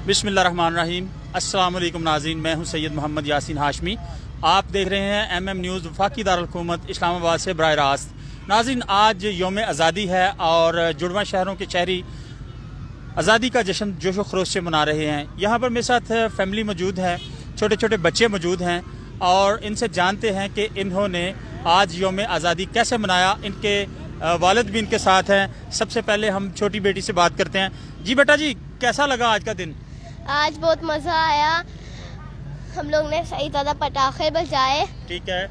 बिस्मिल्लाहिर्रहमानिर्रहीम। अस्सलाम वालेकुम नाज़रीन, मैं हूं सैयद मोहम्मद यासीन हाशमी। आप देख रहे हैं MM न्यूज़ वफाकी दारुल हुकूमत इस्लामाबाद से बराह रास्त। नाज़रीन, आज यौम आज़ादी है और जुड़वा शहरों के शहरी आज़ादी का जश्न जोशो खरोश से मना रहे हैं। यहाँ पर मेरे साथ फैमिली मौजूद है, छोटे छोटे बच्चे मौजूद हैं और इनसे जानते हैं कि इन्होंने आज यौम आज़ादी कैसे मनाया। इनके वालिद भी इनके साथ हैं। सबसे पहले हम छोटी बेटी से बात करते हैं। जी बेटा जी, कैसा लगा आज का दिन? आज बहुत मज़ा आया, हम लोग ने सही तरह पटाखे बजाए। ठीक है।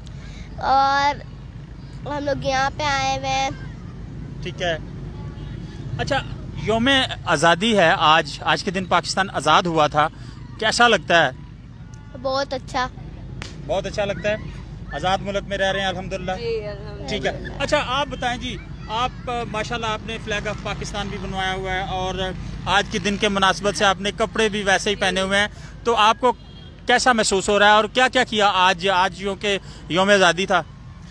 और हम लोग यहाँ पे आए हुए हैं। ठीक है। अच्छा, यौम आज़ादी है आज के दिन पाकिस्तान आज़ाद हुआ था, कैसा लगता है? बहुत अच्छा। बहुत अच्छा लगता है। आज़ाद मुल्क में रह रहे हैं अल्हम्दुलिल्लाह। ठीक है। अच्छा, आप बताएं जी, आप माशाल्लाह आपने फ्लैग ऑफ पाकिस्तान भी बनवाया हुआ है और आज के दिन के मुनासबत से आपने कपड़े भी वैसे ही पहने हुए हैं, तो आपको कैसा महसूस हो रहा है और क्या क्या किया आज यूँ के यौम आज़ादी था?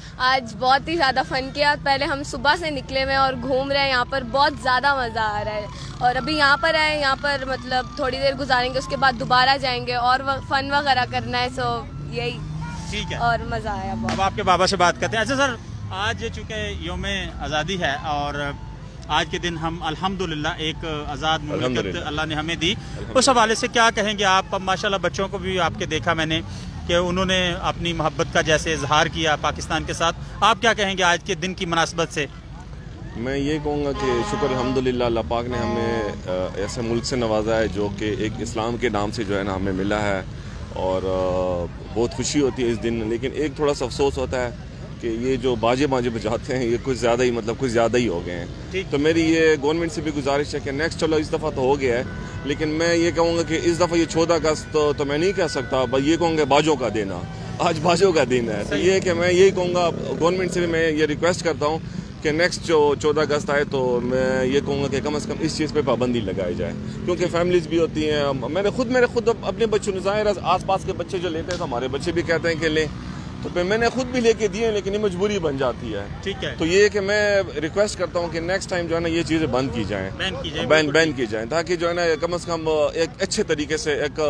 आज बहुत ही ज़्यादा फन किया। पहले हम सुबह से निकले हुए और घूम रहे हैं, यहाँ पर बहुत ज़्यादा मज़ा आ रहा है। और अभी यहाँ पर आए, यहाँ पर मतलब थोड़ी देर गुजारेंगे, उसके बाद दोबारा जाएंगे और फन वगैरह करना है। सो यही। ठीक है। और मज़ा आया बहुत। अब आपके बाबा से बात करते हैं। अच्छा सर, आज चूँकि यौम आज़ादी है और आज के दिन हम अल्हम्दुलिल्लाह एक आज़ाद मुल्क अल्लाह ने हमें दी, उस हवाले से क्या कहेंगे आप? माशाल्लाह बच्चों को भी आपके देखा मैंने कि उन्होंने अपनी मोहब्बत का जैसे इजहार किया पाकिस्तान के साथ। आप क्या कहेंगे आज के दिन की मुनासबत से? मैं ये कहूँगा कि शुक्र अल्हम्दुलिल्लाह, अल्लाह पाक ने हमें ऐसे मुल्क से नवाजा है जो कि एक इस्लाम के नाम से जो है ना हमें मिला है और बहुत खुशी होती है इस दिन। लेकिन एक थोड़ा सा अफसोस होता है कि ये जो बाजे बजाते हैं ये कुछ ज़्यादा ही हो गए हैं। तो मेरी ये गवर्नमेंट से भी गुजारिश है कि नेक्स्ट, चलो इस दफ़ा तो हो गया है, लेकिन मैं ये कहूँगा कि इस दफ़ा ये 14 अगस्त तो मैं नहीं कह सकता, बस ये कहूँगा बाजों का दिन है, आज बाजों का दिन है। तो ये कि मैं यही कहूँगा, गवर्नमेंट से भी मैं ये रिक्वेस्ट करता हूँ कि नेक्स्ट जो 14 अगस्त आए तो मैं ये कहूँगा कि कम से कम इस चीज़ पे पाबंदी लगाई जाए, क्योंकि फैमिलीज भी होती हैं। मेरे खुद अपने बच्चों ने, ज़ाहिर आस पास के बच्चे जो लेते हैं तो हमारे बच्चे भी कहते हैं कि लें, तो फिर मैंने खुद भी लेके दिए, लेकिन ये मजबूरी बन जाती है। ठीक है। तो ये कि मैं रिक्वेस्ट करता हूँ कि नेक्स्ट टाइम जो है ना ये चीज़ें बंद की जाएँ, बैन की जाएँ, ताकि जो है ना कम से कम एक अच्छे तरीके से, एक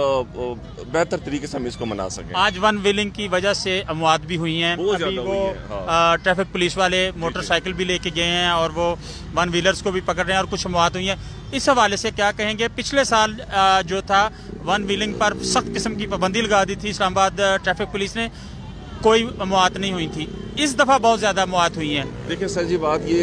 बेहतर तरीके से हम इसको मना सकें। आज वन व्हीलिंग की वजह से अमवात भी हुई हैं। अभी वो ट्रैफिक पुलिस वाले मोटरसाइकिल भी लेके गए हैं और वो वन व्हीलर्स को भी पकड़ रहे हैं और कुछ अमवात हुई हैं। इस हवाले से क्या कहेंगे? पिछले साल जो था वन व्हीलिंग पर सख्त किस्म की पाबंदी लगा दी थी इस्लामाबाद ट्रैफिक पुलिस ने, कोई अमवात नहीं हुई थी। इस दफ़ा बहुत ज़्यादा अमवात हुई हैं। देखिए सर जी, बात ये है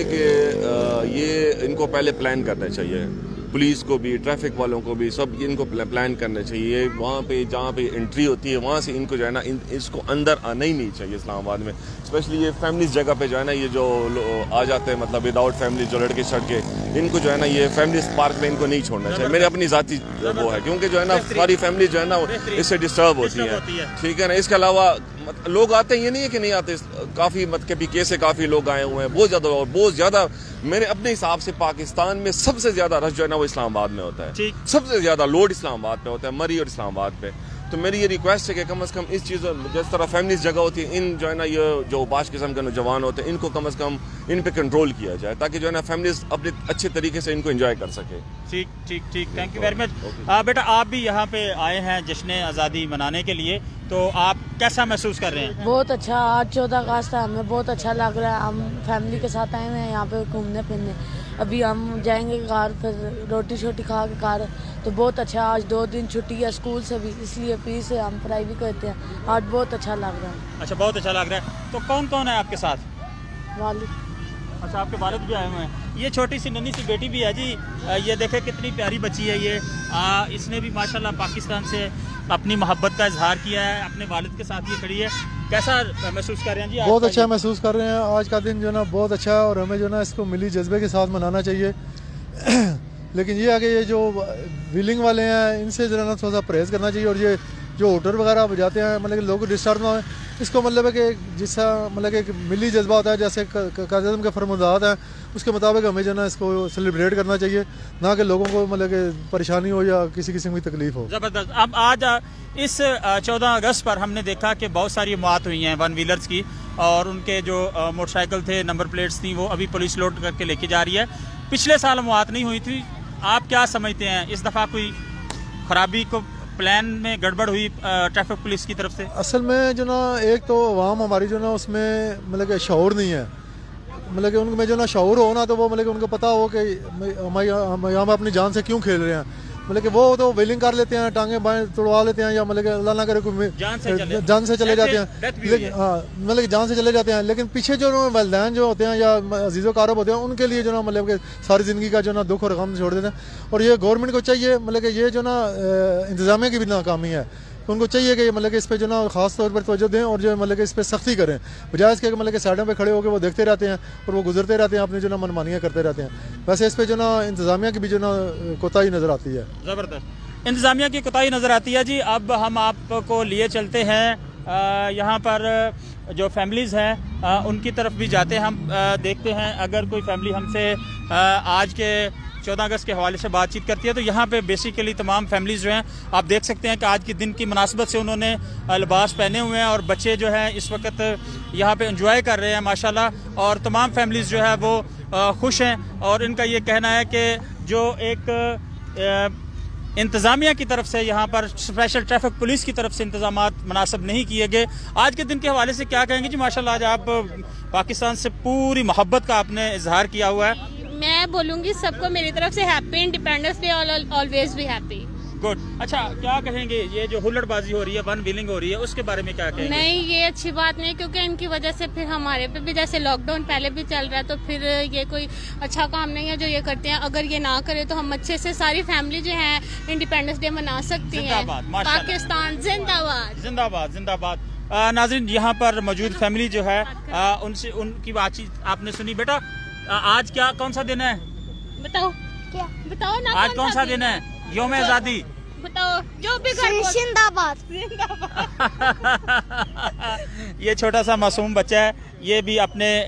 कि ये इनको पहले प्लान करना चाहिए, पुलिस को भी, ट्रैफिक वालों को भी, सब इनको प्लान करना चाहिए। वहाँ पे जहाँ पे एंट्री होती है वहाँ से इनको जो है ना इसको अंदर आना ही नहीं चाहिए इस्लामाबाद में। स्पेशली ये फैमिलीज जगह पे जो है ना ये जो आ जाते हैं, मतलब विदाउट फैमिली जो लड़के छड़के, इनको जो है ना ये फैमिलीज पार्क में इनको नहीं छोड़ना चाहिए। मेरी अपनी ज़ाती वो है, क्योंकि जो है ना सारी फैमिली जो है ना इससे डिस्टर्ब होती है। ठीक है ना। इसके अलावा लोग आते हैं, ये नहीं है कि नहीं आते, काफ़ी मतलब केस से काफ़ी लोग आए हुए हैं, बहुत ज़्यादा मेरे अपने हिसाब से पाकिस्तान में सबसे ज़्यादा रश जो है ना वो इस्लामाबाद में होता है। सबसे ज़्यादा लोड इस्लामाबाद पे होता है, मरी और इस्लामाबाद पे। तो मेरी ये रिक्वेस्ट है कि कम से कम इस चीज़, जिस तरह फैमिलीज जगह होती है, इन जो है ना ये जो बाश किस्म के नौजवान होते हैं, इनको कम से कम इन पे कंट्रोल किया जाए, ताकि जो है ना फैमिलीज अपने अच्छे तरीके से इनको एंजॉय कर सके। ठीक। Thank you very much. बेटा, आप भी यहाँ पे आए हैं जश्न आज़ादी मनाने के लिए, तो आप कैसा महसूस कर रहे हैं? बहुत अच्छा। आज 14 अगस्त है, हमें बहुत अच्छा लग रहा है। हम फैमिली के साथ आए हुए हैं यहाँ पे घूमने फिरने। अभी हम जाएंगे घर, फिर रोटी शोटी खा के घर। तो बहुत अच्छा। आज 2 दिन छुट्टी है स्कूल से भी, इसलिए फ्री से हम पढ़ाई भी करते हैं। आज बहुत अच्छा लग रहा है। अच्छा, बहुत अच्छा लग रहा है। तो कौन कौन है आपके साथ? वालिद। अच्छा, आपके वालिद भी आए हुए हैं। ये छोटी सी नन्ही सी बेटी भी है जी, ये देखे कितनी प्यारी बच्ची है ये। इसने भी माशाल्लाह पाकिस्तान से अपनी मोहब्बत का इजहार किया है, अपने वालिद के साथ ये खड़ी है। कैसा महसूस कर रहे हैं जी? बहुत अच्छा महसूस कर रहे हैं। आज का दिन जो ना बहुत अच्छा है और हमें जो ना इसको मिली जज्बे के साथ मनाना चाहिए। लेकिन ये है कि ये जो व्हीलिंग वाले हैं इनसे जो ना थोड़ा सा परहेज़ करना चाहिए, और ये जो होटर वगैरह बजाते हैं, मतलब कि लोग डिस्टर्ब ना हो, इसको मतलब है कि जिसका मतलब कि एक मिली जज्बा होता है, जैसे काज़-ए-आज़म के फरमानात हैं उसके मुताबिक हमें जो ना इसको सेलिब्रेट करना चाहिए, ना कि लोगों को मतलब कि परेशानी हो या किसी किस्म की तकलीफ हो। ज़बरदस्त। अब आज इस 14 अगस्त पर हमने देखा कि बहुत सारी मौत हुई हैं वन व्हीलर्स की, और उनके जो मोटरसाइकिल थे, नंबर प्लेट्स थी, वो अभी पुलिस लोड करके लेके जा रही है। पिछले साल मौत नहीं हुई थी। आप क्या समझते हैं, इस दफ़ा कोई खराबी को प्लान में गड़बड़ हुई ट्रैफिक पुलिस की तरफ से? असल में जो ना एक तो आवाम हमारी जो ना उसमें मतलब कि शऊर नहीं है, मतलब कि उनमें जो ना शऊर हो ना तो वो मतलब कि उनको पता हो कि हम यहाँ पर अपनी जान से क्यों खेल रहे हैं, मतलब कि वो तो व्हीलिंग कर लेते हैं, टांगे बाएं तोड़वा लेते हैं या मतलब कि अल्लाह ना करे कोई जान से चले जाते हैं, लेकिन हाँ मतलब कि जान से चले जाते हैं। लेकिन पीछे जो वालिदैन जो होते हैं या अजीज़ो कारब होते हैं उनके लिए जो ना मतलब कि सारी ज़िंदगी का जो ना दुख और गम छोड़ देते हैं। और ये गवर्नमेंट को चाहिए मतलब कि ये जो ना इंतज़ामिया की भी नाकामी है, उनको चाहिए कि मतलब कि इस पे जो ना खास तौर पर तवज्जो दें और जो मतलब कि इस पे सख्ती करें, बजाय इसके मतलब कि साइडों पे खड़े होकर वो देखते रहते हैं और वो गुजरते रहते हैं, अपनी जो ना मनमानियाँ करते रहते हैं। वैसे इस पे जो ना इंतज़ामिया की भी जो ना कोताही नज़र आती है, ज़बरदस्त इंतज़ामिया की कोताही नज़र आती है। जी अब हम आपको लिए चलते हैं यहाँ पर जो फैमिलीज़ हैं उनकी तरफ भी जाते हैं, हम देखते हैं अगर कोई फैमिली हमसे आज के 14 अगस्त के हवाले से बातचीत करती है। तो यहाँ पे बेसिकली तमाम फैमिलीज़ जो हैं आप देख सकते हैं कि आज के दिन की मुनासबत से उन्होंने लिबास पहने हुए हैं और बच्चे जो हैं इस वक्त यहाँ पे एंजॉय कर रहे हैं माशाल्लाह। और तमाम फैमिलीज़ जो है वो खुश हैं और इनका ये कहना है कि जो एक इंतज़ामिया की तरफ से यहाँ पर स्पेशल ट्रैफिक पुलिस की तरफ से इंतजामात मुनासिब नहीं किए गए। आज के दिन के हवाले से क्या कहेंगे जी? माशाल्लाह आज आप पाकिस्तान से पूरी मोहब्बत का आपने इजहार किया हुआ है। मैं बोलूँगी सबको मेरी तरफ से हैप्पी इंडिपेंडेंस डे, ऑलवेज भी हैप्पी। गुड। अच्छा क्या कहेंगे ये जो हुल्लड़बाजी हो रही है, वन व्हीलिंग हो रही है, उसके बारे में क्या कहेंगे? नहीं ये अच्छी बात नहीं, क्योंकि इनकी वजह से फिर हमारे पे भी जैसे लॉकडाउन पहले भी चल रहा है तो फिर ये कोई अच्छा काम नहीं है जो ये करते हैं। अगर ये ना करे तो हम अच्छे से सारी फैमिली जो है इंडिपेंडेंस डे मना सकती है। पाकिस्तान जिंदाबाद जिंदाबाद जिंदाबाद। नाज़रीन यहाँ पर मौजूद फैमिली जो है उनसे उनकी बातचीत आपने सुनी। बेटा आज क्या कौन सा दिन है? बताओ क्या बताओ ना, आज कौन सा दिन है? यौम आज़ादी। बताओ जो भी जिंदाबाद ये छोटा सा मासूम बच्चा है, ये भी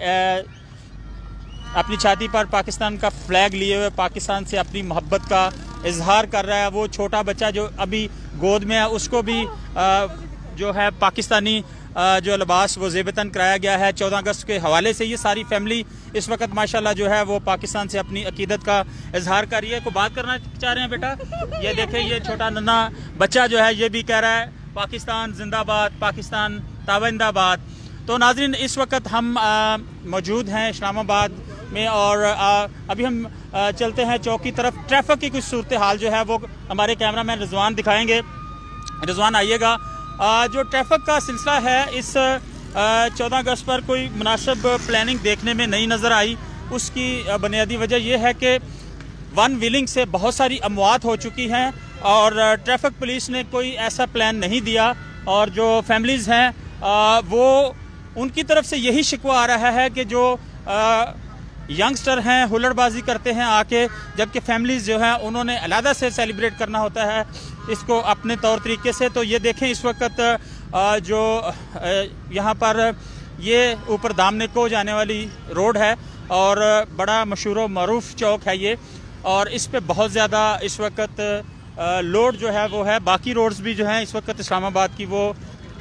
अपनी छाती पर पाकिस्तान का फ्लैग लिए हुए पाकिस्तान से अपनी मोहब्बत का इजहार कर रहा है। वो छोटा बच्चा जो अभी गोद में है उसको भी जो है पाकिस्तानी जो लिबास वो ज़ेबतन कराया गया है 14 अगस्त के हवाले से। ये सारी फैमिली इस वक्त माशाल्लाह जो है वो पाकिस्तान से अपनी अकीदत का इजहार कर रही है। को बात करना चाह रहे हैं बेटा? ये देखें ये छोटा नन्हा बच्चा जो है ये भी कह रहा है पाकिस्तान जिंदाबाद, पाकिस्तान ताबंदाबाद। तो नाज़रीन इस वक्त हम मौजूद हैं इस्लामाबाद में और अभी हम चलते हैं चौक की तरफ। ट्रैफिक की कुछ सूरत हाल जो है वो हमारे कैमरा मैन रिजवान दिखाएंगे। रिजवान आइएगा। जो ट्रैफिक का सिलसिला है इस 14 अगस्त पर कोई मुनासिब प्लानिंग देखने में नहीं नज़र आई। उसकी बुनियादी वजह यह है कि वन व्हीलिंग से बहुत सारी अमवात हो चुकी हैं और ट्रैफिक पुलिस ने कोई ऐसा प्लान नहीं दिया और जो फैमिलीज़ हैं वो उनकी तरफ से यही शिकवा आ रहा है कि जो यंगस्टर हैं हुल्लड़बाजी करते हैं आके, जबकि फैमिलीज़ जो हैं उन्होंने अलहदा से सेलिब्रेट करना होता है इसको अपने तौर तरीके से। तो ये देखें इस वक्त जो यहाँ पर ये ऊपर दामने को जाने वाली रोड है और बड़ा मशहूर मरूफ चौक है ये, और इस पे बहुत ज़्यादा इस वक्त लोड जो है वो है। बाकी रोड्स भी जो हैं इस वक्त इस्लामाबाद की वो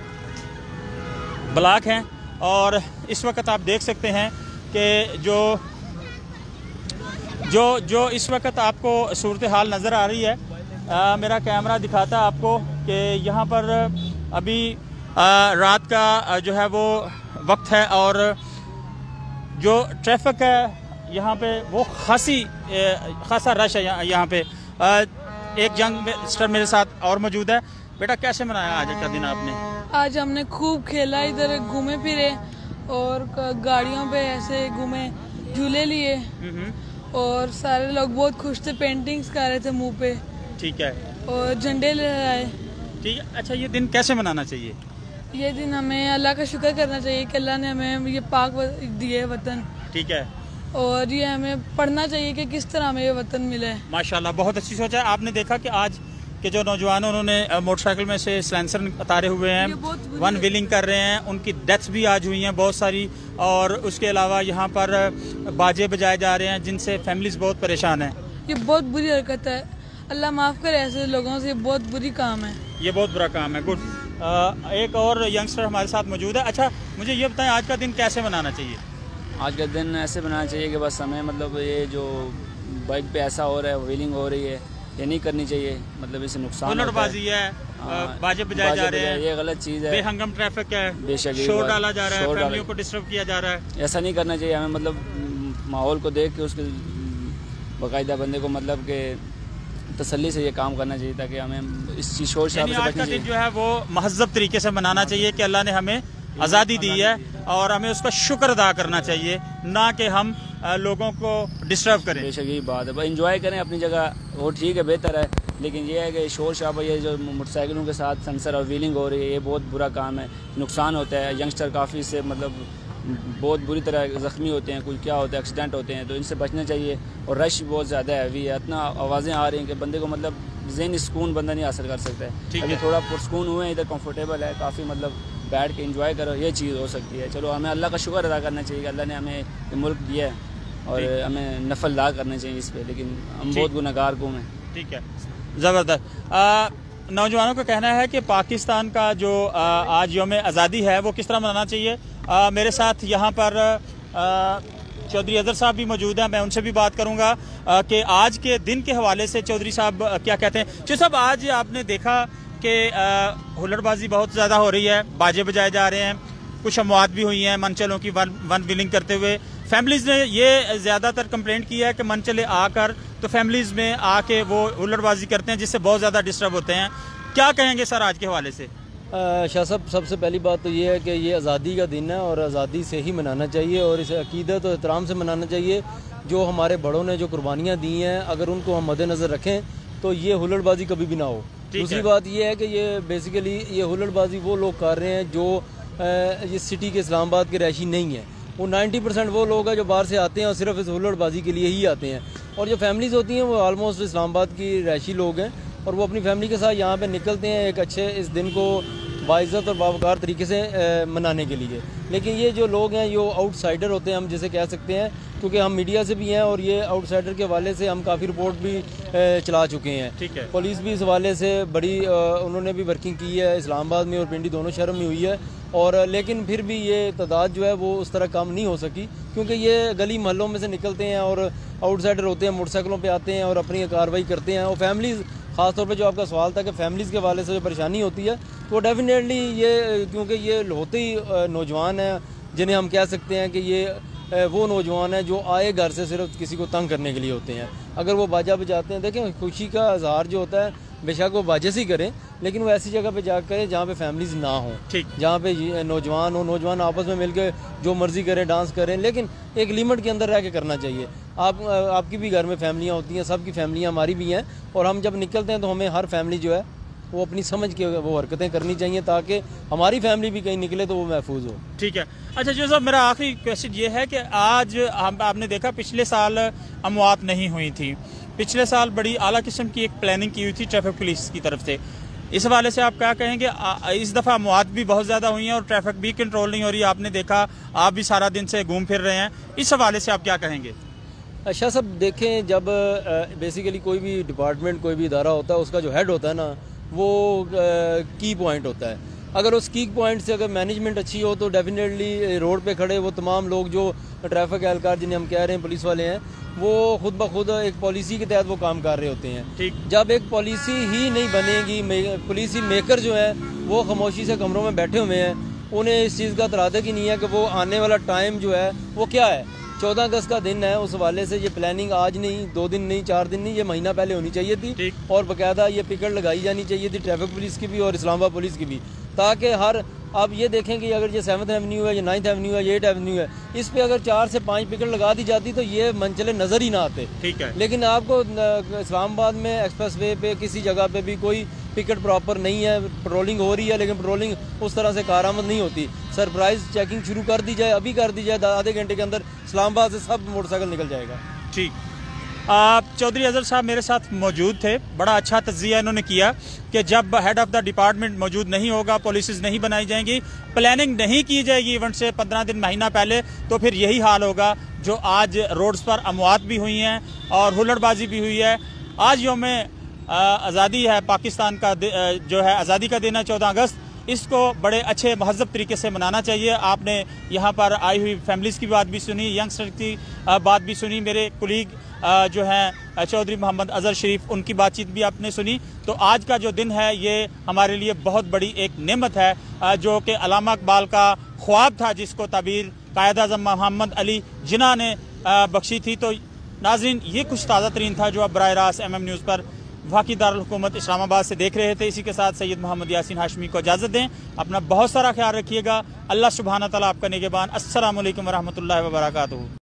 ब्लॉक हैं और इस वक्त आप देख सकते हैं कि जो इस वक्त आपको सूरत हाल नज़र आ रही है। मेरा कैमरा दिखाता है आपको कि यहाँ पर अभी रात का जो है वो वक्त है और जो ट्रैफिक है यहाँ पे वो खासा रश है यहाँ पे। एक यंगस्टर मेरे साथ और मौजूद है। बेटा कैसे मनाया आज का दिन आपने? आज हमने खूब खेला, इधर घूमे फिरे और गाड़ियों पे ऐसे घूमे, झूले लिए और सारे लोग बहुत खुश थे, पेंटिंग्स कर रहे थे मुंह पे। ठीक है। और झंडे लहराए। ठीक है। अच्छा ये दिन कैसे मनाना चाहिए? ये दिन हमें अल्लाह का शुक्र करना चाहिए कि अल्लाह ने हमें ये पाक दिए वतन। ठीक है। और ये हमें पढ़ना चाहिए कि किस तरह हमें ये वतन मिले। माशाल्लाह बहुत अच्छी सोच है। आपने देखा कि आज के जो नौजवान उन्होंने मोटरसाइकिल में से सिलेंसर उतारे हुए हैं, वन व्हीलिंग कर रहे हैं, उनकी डेथ्स भी आज हुई हैं बहुत सारी। और उसके अलावा यहाँ पर बाजे बजाए जा रहे हैं जिनसे फैमिलीज बहुत परेशान हैं। ये बहुत बुरी हरकत है, अल्लाह माफ़ करे ऐसे लोगों से, बहुत बुरी काम है, ये बहुत बुरा काम है। गुड। एक और यंगस्टर हमारे साथ मौजूद है। अच्छा मुझे ये बताएं आज का दिन कैसे मनाना चाहिए? आज का दिन ऐसे बनाना चाहिए कि बस हमें मतलब ये जो बाइक पे ऐसा हो रहा है, व्हीलिंग हो रही है, ये नहीं करनी चाहिए, मतलब इससे नुकसान होता हुल्लड़बाजी है, बाजे बजाए जा रहे हैं, ये गलत चीज़ है। बेहंगम ट्रैफिक है, बेशक शोर डाला जा रहा है, फैमिलियों को डिस्टर्ब किया जा रहा है। ऐसा नहीं करना चाहिए हमें, मतलब माहौल को देख के उसके बाकायदा बंदे को मतलब के तसल्ली से ये काम करना चाहिए ताकि हमें इस चीज़ शोर शराबे से आज का दिन जो है वो महज़ब तरीके से मनाना चाहिए कि अल्लाह ने हमें आज़ादी दी है और हमें उसका शुक्र अदा करना चाहिए, ना कि हम लोगों को डिस्टर्ब करें। बेशक यही बात है, इंजॉय करें अपनी जगह, वो ठीक है, बेहतर है, लेकिन ये है कि शोर शराबा, ये जो मोटरसाइकिलों के साथ सेंसर और व्हीलिंग हो रही है, ये बहुत बुरा काम है, नुकसान होता है। यंगस्टर काफ़ी से मतलब बहुत बुरी तरह ज़ख्मी होते हैं, कुछ क्या होता है, एक्सीडेंट होते हैं, तो इनसे बचना चाहिए। और रश बहुत ज़्यादा हैवी है, इतना आवाज़ें आ रही हैं कि बंदे को मतलब ज़हनी सुकून बंदा नहीं हासिल कर सकता है। अभी थोड़ा पुरसकून हुए हैं, इधर कंफर्टेबल है काफ़ी, मतलब बैठ के एंजॉय करो, ये चीज़ हो सकती है। चलो हमें अल्लाह का शुक्र अदा करना चाहिए कि अल्लाह ने हमें ये मुल्क दिया है और हमें नफल ला करना चाहिए इस पर, लेकिन हम बहुत गुनहगार कौम हैं। ठीक है, ज़बरदस्त। नौजवानों का कहना है कि पाकिस्तान का जो आज यौम आज़ादी है वो किस तरह मनाना चाहिए। मेरे साथ यहाँ पर चौधरी अजहर साहब भी मौजूद हैं, मैं उनसे भी बात करूँगा कि आज के दिन के हवाले से चौधरी साहब क्या कहते हैं। चौधरी साहब, आज आपने देखा कि हुल्लड़बाजी बहुत ज़्यादा हो रही है, बाजे बजाए जा रहे हैं, कुछ अमवात भी हुई हैं मनचलों की वन व्हीलिंग करते हुए। फैमिलीज़ ने ये ज़्यादातर कंप्लेंट की है कि मनचले आकर तो फैमिलीज़ में आके वो हुल्लड़बाजी करते हैं, जिससे बहुत ज़्यादा डिस्टर्ब होते हैं। क्या कहेंगे सर आज के हवाले से? शाह साहब, सबसे पहली बात तो ये है कि ये आज़ादी का दिन है और आज़ादी से ही मनाना चाहिए और इसे अकीदत और एहतराम से मनाना चाहिए। जो हमारे बड़ों ने जो कुर्बानियाँ दी हैं, अगर उनको हम मद्देनज़र रखें तो ये हुल्लड़बाजी कभी भी ना हो। दूसरी बात ये है कि ये बेसिकली ये हुल्लड़बाजी वो लोग कर रहे हैं जो ये सिटी के इस्लामाबाद के रहायशी नहीं है। वो 90% वो लोग हैं जो बाहर से आते हैं और सिर्फ इस हुल्लड़बाजी के लिए ही आते हैं। और जो फैमिलीज़ होती हैं वो आलमोस्ट इस्लामाबाद की रहायशी लोग हैं और वो अपनी फैमिली के साथ यहाँ पे निकलते हैं एक अच्छे इस दिन को बाइज़्ज़त और बावकार तरीके से मनाने के लिए। लेकिन ये जो लोग हैं ये आउटसाइडर होते हैं, हम जिसे कह सकते हैं, क्योंकि हम मीडिया से भी हैं और ये आउटसाइडर के हवाले से हम काफ़ी रिपोर्ट भी चला चुके हैं। ठीक है। पुलिस भी इस हवाले से बड़ी उन्होंने भी वर्किंग की है, इस्लामाबाद में और पिंडी दोनों शहरों में हुई है। और लेकिन फिर भी ये तादाद जो है वो उस तरह कम नहीं हो सकी, क्योंकि ये गली मोहल्लों में से निकलते हैं और आउटसाइडर होते हैं, मोटरसाइकिलों पे आते हैं और अपनी कार्रवाई करते हैं। और फैमिलीज़, ख़ास तौर पे जो आपका सवाल था कि फैमिलीज़ के हवाले से जो परेशानी होती है, तो डेफिनेटली ये, क्योंकि ये होते ही नौजवान हैं जिन्हें हम कह सकते हैं कि ये वो नौजवान हैं जो आए घर से सिर्फ किसी को तंग करने के लिए होते हैं। अगर वो बाजा बजाते हैं, देखें खुशी का इजहार जो होता है बेशक वो बाजे से ही करें, लेकिन वो ऐसी जगह पे जा करें जहाँ पे फैमिलीज़ ना हो, जहाँ पे नौजवान हो, नौजवान आपस में मिलकर जो मर्ज़ी करें, डांस करें, लेकिन एक लिमिट के अंदर रह के करना चाहिए। आपकी भी घर में फैमिलियाँ होती हैं, सबकी फैमिलियाँ हमारी भी हैं, और हम जब निकलते हैं तो हमें हर फैमिली जो है वो अपनी समझ के वो हरकतें करनी चाहिए ताकि हमारी फैमिली भी कहीं निकले तो वो महफूज हो। ठीक है। अच्छा जो साहब, मेरा आखिरी क्वेश्चन ये है कि आज आपने देखा पिछले साल अमवात नहीं हुई थी, पिछले साल बड़ी आला किस्म की एक प्लानिंग की हुई थी ट्रैफिक पुलिस की तरफ से। इस हवाले से आप क्या कहेंगे? इस दफ़ा अमवात भी बहुत ज़्यादा हुई हैं और ट्रैफिक भी कंट्रोल नहीं हो रही, आपने देखा, आप भी सारा दिन से घूम फिर रहे हैं, इस हवाले से आप क्या कहेंगे? अच्छा सब देखें, जब बेसिकली कोई भी डिपार्टमेंट, कोई भी इदारा होता है, उसका जो हेड होता है ना, वो की पॉइंट होता है। अगर उस की पॉइंट से अगर मैनेजमेंट अच्छी हो तो डेफिनेटली रोड पे खड़े वो तमाम लोग जो ट्रैफिक एहलकार जिन्हें हम कह रहे हैं पुलिस वाले हैं, वो खुद ब खुद एक पॉलिसी के तहत वो काम कर रहे होते हैं। ठीक। जब एक पॉलिसी ही नहीं बनेगी, पॉलिसी मेकर जो है वो खामोशी से कमरों में बैठे हुए हैं, उन्हें इस चीज़ का तरादक ही नहीं है कि वो आने वाला टाइम जो है वो क्या है। 14 अगस्त का दिन है, उस हवाले से ये प्लानिंग आज नहीं, 2 दिन नहीं, 4 दिन नहीं, ये महीना पहले होनी चाहिए थी और बाकायदा ये पिकट लगाई जानी चाहिए थी ट्रैफिक पुलिस की भी और इस्लामाबाद पुलिस की भी, ताकि हर आप ये देखें कि अगर ये 7th एवेन्यू है, ये 9th एवेन्यू है, ये 8th एवेन्यू है, इस पे अगर 4 से 5 पिकट लगा दी जाती तो ये मंचले नज़र ही ना आते। ठीक है। लेकिन आपको इस्लामाबाद में एक्सप्रेस वे पे किसी जगह पे भी कोई पिकट प्रॉपर नहीं है, पेट्रोलिंग हो रही है लेकिन पेट्रोलिंग उस तरह से कारआमद नहीं होती। सरप्राइज चेकिंग शुरू कर दी जाए, अभी कर दी जाए, आधे घंटे के अंदर इस्लामाबाद से सब मोटरसाइकिल निकल जाएगा। ठीक। चौधरी अजहर साहब मेरे साथ मौजूद थे, बड़ा अच्छा तज्जिया इन्होंने किया कि जब हेड ऑफ द डिपार्टमेंट मौजूद नहीं होगा, पॉलिसीज़ नहीं बनाई जाएंगी, प्लानिंग नहीं की जाएगी इवेंट से 15 दिन महीना पहले, तो फिर यही हाल होगा जो आज रोड्स पर अमवात भी हुई हैं और हुल्लड़बाजी भी हुई है। आज यौम आज़ादी है, पाकिस्तान का जो है आज़ादी का दिन है 14 अगस्त, इसको बड़े अच्छे महज़ब तरीके से मनाना चाहिए। आपने यहाँ पर आई हुई फैमिलीज़ की बात भी सुनी, यंगस्टर की बात भी सुनी, मेरे कुलीग जो हैं चौधरी मोहम्मद अजहर शरीफ, उनकी बातचीत भी आपने सुनी। तो आज का जो दिन है ये हमारे लिए बहुत बड़ी एक नेमत है, जो कि अल्लामा इकबाल का ख्वाब था, जिसको ताबीर कायद आज़म मोहम्मद अली जिन्ना ने बख्शी थी। तो नाज़रीन, ये कुछ ताज़ा तरीन था जो अब बराह रास्त MM न्यूज़ पर वफाकी दारुल हुकूमत इस्लामाबाद से देख रहे थे। इसी के साथ सैयद मोहम्मद यासीन हाशमी को इजाज़त दें। अपना बहुत सारा ख्याल रखिएगा। अल्लाह सुब्हाना तआला आपका निगहबान। अस्सलामु अलैकुम व रहमतुल्लाहि व बरकातुहू।